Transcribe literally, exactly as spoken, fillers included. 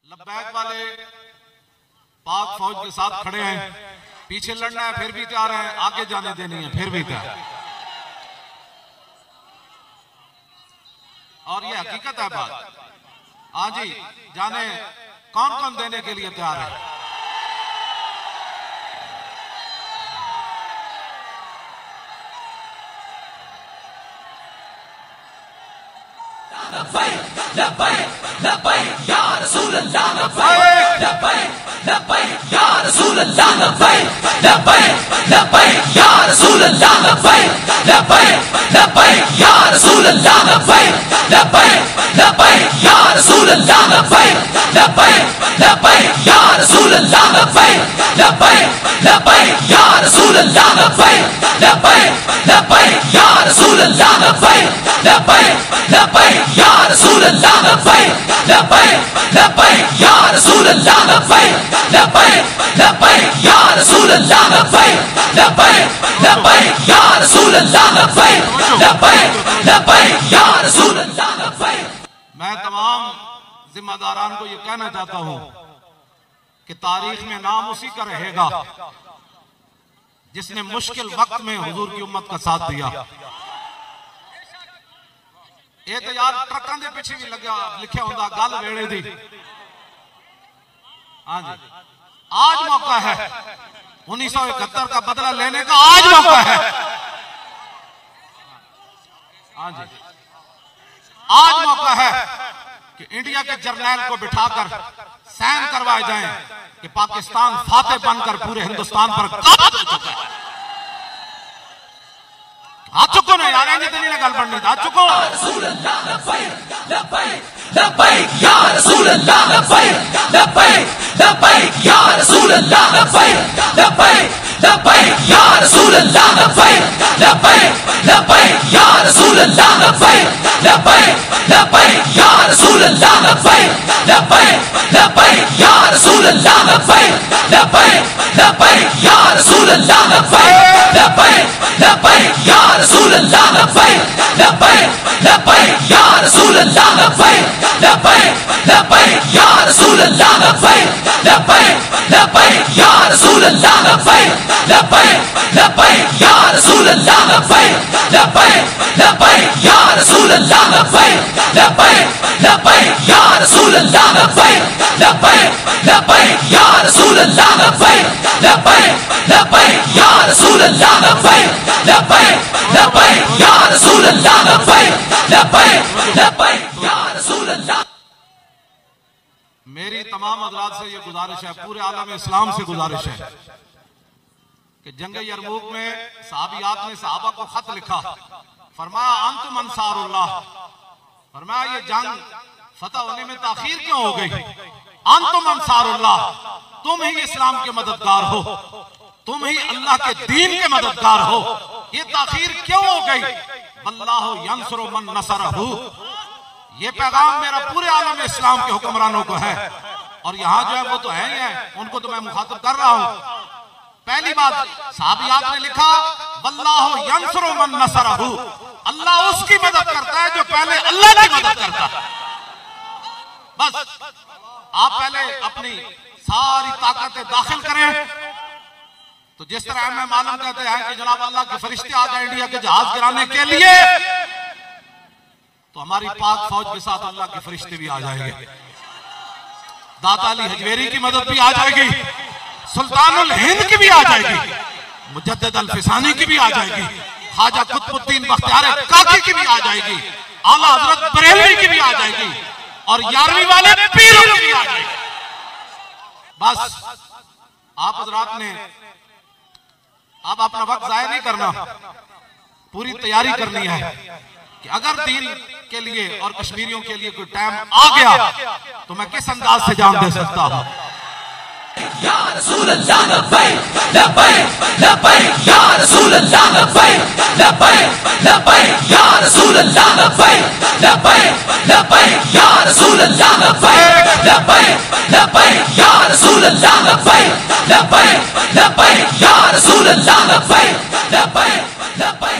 لبیک والے پاک فوج کے ساتھ کھڑے ہیں، پیچھے لڑنا ہے پھر بھی تیار ہیں، آگے جانے دینی ہے پھر بھی تیار ہیں، اور یہ حقیقت ہے بات. ہاں جی، جانے کون کون دینے کے لیے تیار ہے؟ لبیک لبیک لبیک یا رسول اللہ، لبیک لبیک لبیک یا رسول اللہ، لبیک لبیک لبیک یا رسول اللہ، لبیک لبیک لبیک یا رسول اللہ، لبیک لبیک لبیک یا رسول اللہ، لبیک لبیک لبیک یا رسول اللہ، لبیک لبیک لبیک یا رسول اللہ، لبیک لبیک لبیک یا رسول اللہ، لبیک لبیک لبیک یا رسول اللہ، لبیک لبیک لبیک یا رسول اللہ، لبیک لبیک لبیک یا رسول اللہ، لبیک لبیک لبیک یا رسول اللہ، لبیک لبیک لبیک یا رسول اللہ، لبیک. میں تمام ذمہ داران کو یہ کہنا چاہتا ہوں کہ تاریخ میں نام اسی کا رہے گا جس نے مشکل وقت میں حضور کی امت کا ساتھ دیا. یہ تو یار ٹرکاں دے پیچھے بھی لکھیا ہوندہ گل ویڑے دی. ہاں جی، آج موقع ہے انیس سو اکہتر کا بدلہ لینے کا، آج موقع ہے. ہاں جی، آج موقع ہے کہ انڈیا کے جرنیل کو بٹھا کر سین کروائے جائیں کہ پاکستان فاتح بن کر پورے ہندوستان پر قابض ہو چکا ہے. ہاتھ چکو نہیں آ رہے ہیں جتنی نے گل پڑھنی تھا، ہاتھ چکو. رسول اللہ، لبیک لبیک لبیک یا رسول اللہ، لبیک لبیک لبیک یا رسول اللہ، لبیک لبیک لبیک یا رسول اللہ، لبیک لبیک لبیک یا رسول اللہ، لبیک لبیک لبیک یا رسول اللہ، لبیک لبیک لبیک یا رسول اللہ، لبیک لبیک لبیک یا رسول اللہ، لبیک لبیک لبیک یا رسول اللہ، لبیک لبیک لبیک یا رسول اللہ، لبیک لبیک لبیک یا رسول اللہ، لبیک لبیک لبیک یا رسول اللہ، لبیک لبیک لبیک یا رسول اللہ، لبیک لبیک لبیک یا رسول اللہ، لبیک لبیک لبیک یا رسول اللہ، لبیک لبیک لبیک یا رسول اللہ، لبیک لبیک لبیک یا رسول اللہ، لبیک لبیک لبیک یا رسول اللہ، لبیک لبیک لبیک یا رسول اللہ. میری تمام حضرات سے یہ گزارش ہے، پورے عالم اسلام سے گزارش ہے کہ جنگ یرموک میں صحابیات نے صحابہ کو خط لکھا، فرمایا انتم انصار اللہ، فرمایا یہ جنگ فتح ہونے میں تاخیر کیوں ہو گئی؟ انتم انصار اللہ، تم ہی اسلام کے مددگار ہو، تم ہی اللہ کے دین کے مددگار ہو، یہ تاخیر کیوں ہو گئی؟ واللہ ینصر من نصرہ. یہ پیغام میرا پورے عالم اسلام کے حکمرانوں کو ہے، اور یہاں جو ہے وہ تو ہے ہی ہیں، ان کو تو میں مخاطب کر رہا ہوں. پہلی بات صحابیات نے لکھا واللہ ینصر من نصرہ، اللہ اس کی مدد کرتا ہے جو پہلے اللہ کی مدد کرتا ہے. بس آپ پہلے اپنی ساری طاقتیں داخل کریں، تو جس طرح ہمیں معلوم کہتے ہیں کہ جناب اللہ کے فرشتے آ جائیں انڈیا کے جہاز گرانے کے لیے، تو ہماری پاک فوج کے ساتھ اللہ کے فرشتے بھی آ جائیں گے. داتا علی حجویری کی مدد بھی آ جائے گی، سلطان الہند کی بھی آ جائے گی، مجدد الفسانی کی بھی آ جائے گی، خواجہ قطب الدین بختیار کاکی کی بھی آ جائے گی، اعلیٰ حضرت بریلوی کی بھی آ جائے گی، اور یارویں والے پیروں کی بھی آ جائے گی. بس آپ حضرات نے اب اپنا وقت ضائع نہیں کرنا، پوری تیاری کرنی ہے کہ اگر دین کے لیے اور کشمیریوں کے لیے کوئی ٹائم آ گیا تو میں کس انداز سے جان دے سکتا ہوں. یا رسول اللہ، لبیک لبیک لبیک یا رسول اللہ، لبیک لبیک لبیک یا رسول اللہ، لبیک لبیک لبیک یا رسول اللہ، لبیک لبیک لبیک یا رسول اللہ، لبیک لبیک لبیک یا رسول اللہ، لبیک لبیک لبیک